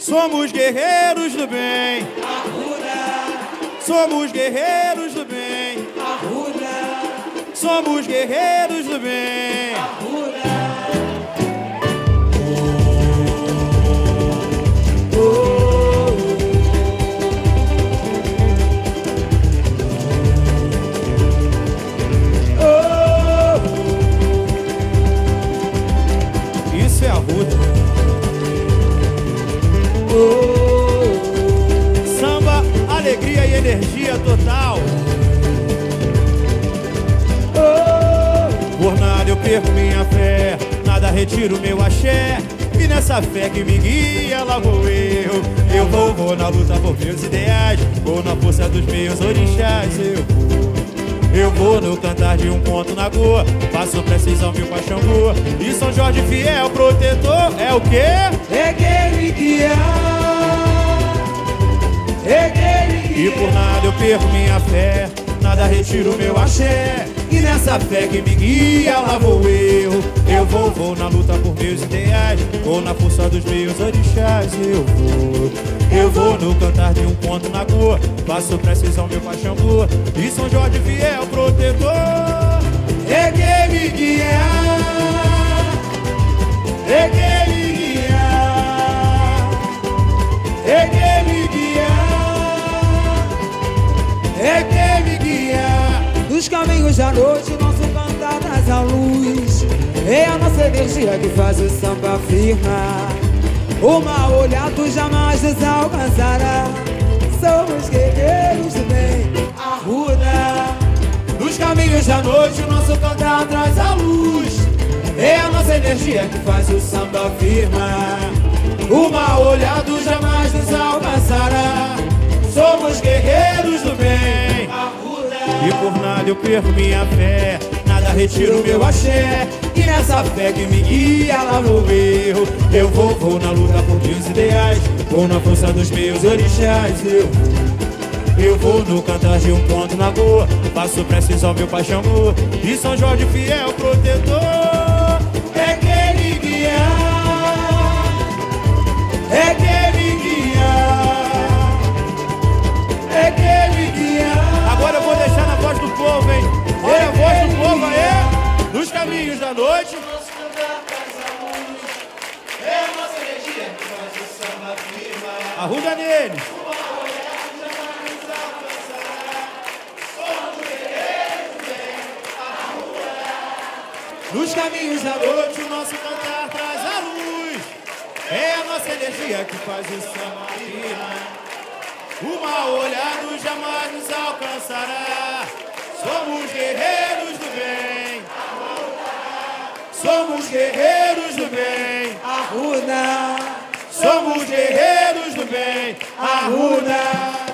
Somos guerreiros do bem. Somos guerreiros do bem. Somos guerreiros do bem. Isso é Arruda. Samba, alegria e energia total. Por nada eu perco minha fé, nada retiro meu axé. E nessa fé que me guia, lá vou eu. Eu vou na luta por meus ideais, vou na força dos meus orixás. Eu vou no cantar de um ponto na goa, faço precisão mil paixão boa. E São Jorge fiel, protetor, é o quê? É quem me guia, é quem me guia. E por nada eu perco minha fé, nada retiro meu axé. E nessa fé que me guia, lá vou eu. Eu vou na luta por meus ideais, vou na força dos meus orixás. Eu vou no cantar de um ponto na goa, faço precisão meu paixão boa. E São Jorge fiel, protetor, é quem me guia, é quem me guia, é quem me guia, é quem me guia. Nos caminhos da noite, nosso cantar traz a luz. É a nossa energia que faz o samba firmar. O mal olhado jamais nos alcançará. Somos guerreiros do bem, Arruda. Nos caminhos da noite, o nosso cantar traz a luz. É a nossa energia que faz o samba firmar. O mal olhado jamais nos alcançará. Somos guerreiros do bem, Arruda. E por nada eu perco minha fé, nada retiro meu axé. E nessa fé que me guia, lá vou eu. Eu vou na luta por meus ideais, vou na força dos meus orixás. Eu vou no cantar de um ponto na goa, faço precisão meu paixão boa. E São Jorge fiel, protetor, é quem me guia, é quem me guia, é quem me guia. Agora eu vou deixar na voz do povo, hein? Olha a voz do povo aí. Nos caminhos da noite, Nosso cantar traz a luz. É a nossa energia que faz o samba firmar. Arruda neles. Nos caminhos da Noite o nosso cantar traz a luz. É a nossa energia que faz o samba firmar. O mal olhado jamais nos alcançará. Somos guerreiros do bem. Somos guerreiros do bem. Arruda. Somos guerreiros do bem. Arruda.